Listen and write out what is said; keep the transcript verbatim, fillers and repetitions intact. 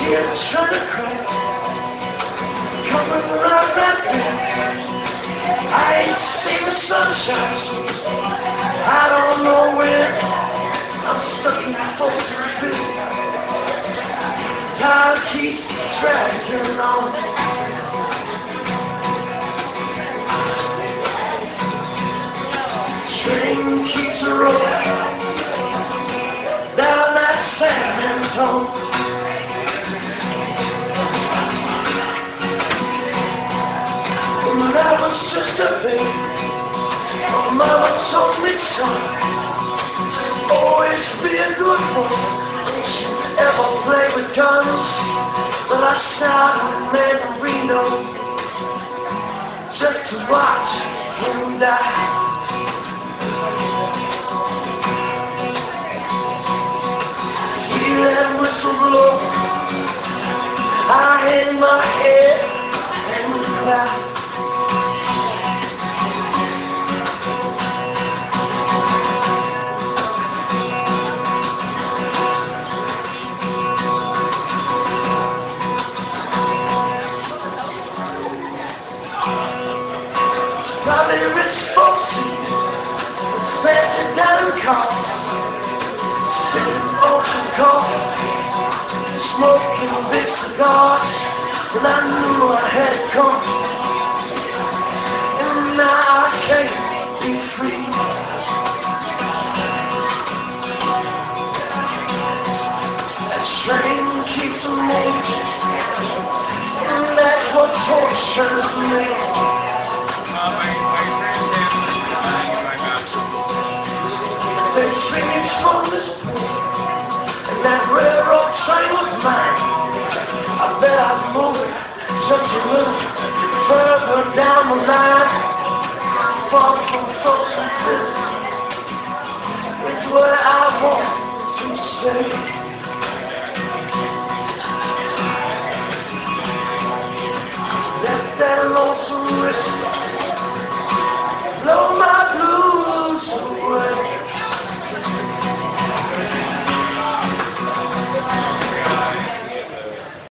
tears trying to cry, coming around that bend. I ain't seen the sunshine, I don't know when. I'm stuck in that folks' bed. Time keeps dragging on. Train keeps rolling down that San Antonio. When I was just a baby, my mama told me, son, always be a good boy. Don't you ever play with guns. But I started in Reno just to watch him die. Hear that whistle blow, I hang my head and cry. Probably rich folks with fancy diamond cars, sipping ocean coffee, smoking big cigars, and I knew I had it coming.